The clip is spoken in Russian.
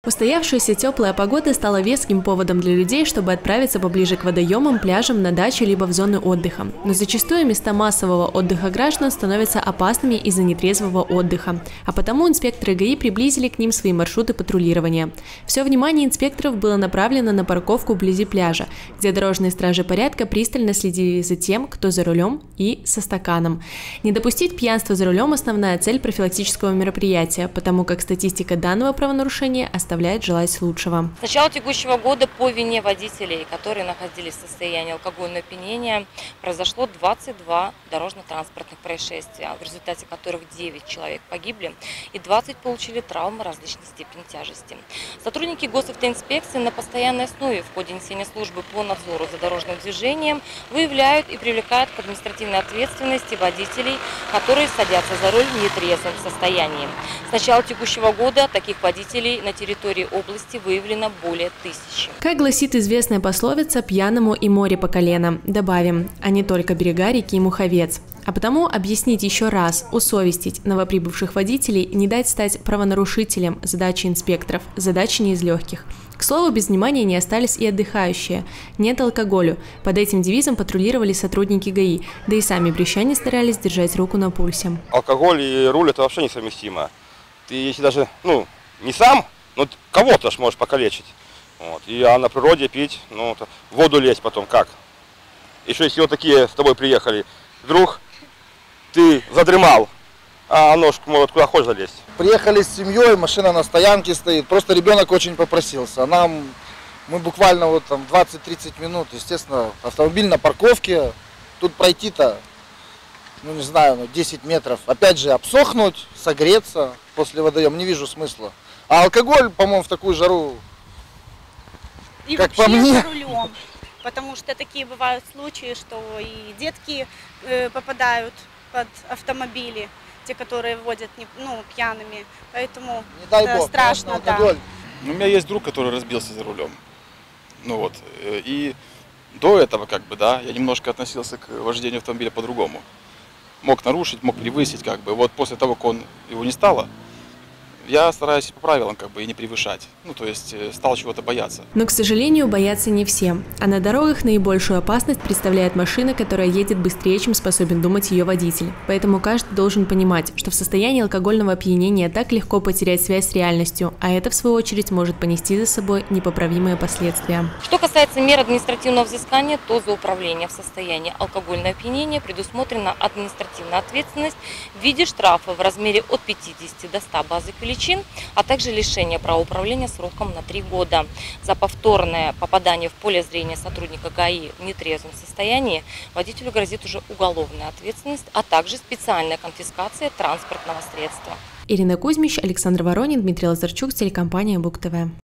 Устоявшаяся теплая погода стала веским поводом для людей, чтобы отправиться поближе к водоемам, пляжам, на дачу либо в зоны отдыха. Но зачастую места массового отдыха граждан становятся опасными из-за нетрезвого отдыха. А потому инспекторы ГАИ приблизили к ним свои маршруты патрулирования. Все внимание инспекторов было направлено на парковку вблизи пляжа, где дорожные стражи порядка пристально следили за тем, кто за рулем и со стаканом. Не допустить пьянства за рулем – основная цель профилактического мероприятия, потому как статистика данного правонарушения оставляет желать лучшего. С начала текущего года по вине водителей, которые находились в состоянии алкогольного опьянения, произошло 22 дорожно-транспортных происшествия, в результате которых 9 человек погибли и 20 получили травмы различной степени тяжести. Сотрудники госавтоинспекции на постоянной основе в ходе несения службы по надзору за дорожным движением выявляют и привлекают к административной ответственности водителей, которые садятся за руль в нетрезвом состоянии. С начала текущего года таких водителей на территории области выявлено более 1000. Как гласит известная пословица, пьяному и море по колено. Добавим, а не только берега реки и Муховец. А потому объяснить еще раз, усовестить новоприбывших водителей и не дать стать правонарушителем задачи инспекторов, задачи не из легких. К слову, без внимания не остались и отдыхающие. Нет алкоголю. Под этим девизом патрулировали сотрудники ГАИ, да и сами брещане старались держать руку на пульсе. Алкоголь и руль – это вообще несовместимо. Ты если даже, не сам, но кого-то ж можешь покалечить. Вот. А на природе пить, в воду лезть потом как? Еще если вот такие с тобой приехали, вдруг ты задремал, а оно ж может куда хочешь залезть. Приехали с семьей, машина на стоянке стоит, просто ребенок очень попросился. Мы буквально 20-30 минут, естественно, автомобиль на парковке, тут пройти-то, 10 метров. Опять же, обсохнуть, согреться после водоема, не вижу смысла. А алкоголь, по-моему, в такую жару, и как вообще по мне, за рулем, потому что такие бывают случаи, что и детки попадают под автомобили, те, которые водят пьяными, поэтому не дай это бог, страшно. алкоголь. У меня есть друг, который разбился за рулем. И до этого я немножко относился к вождению автомобиля по-другому. Мог нарушить, мог превысить, Вот после того, как его не стало, я стараюсь по правилам и не превышать, стал чего-то бояться. Но, к сожалению, боятся не все. А на дорогах наибольшую опасность представляет машина, которая едет быстрее, чем способен думать ее водитель. Поэтому каждый должен понимать, что в состоянии алкогольного опьянения так легко потерять связь с реальностью, а это, в свою очередь, может понести за собой непоправимые последствия. Что касается мер административного взыскания, то за управление в состоянии алкогольного опьянения предусмотрена административная ответственность в виде штрафа в размере от 50 до 100 базовых величин, а также лишение права управления сроком на 3 года. За повторное попадание в поле зрения сотрудника ГАИ в нетрезвом состоянии водителю грозит уже уголовная ответственность, а также специальная конфискация транспортного средства. Ирина Кузьмич, Александр Воронин, Дмитрий Лазарчук, телекомпания БУК ТВ.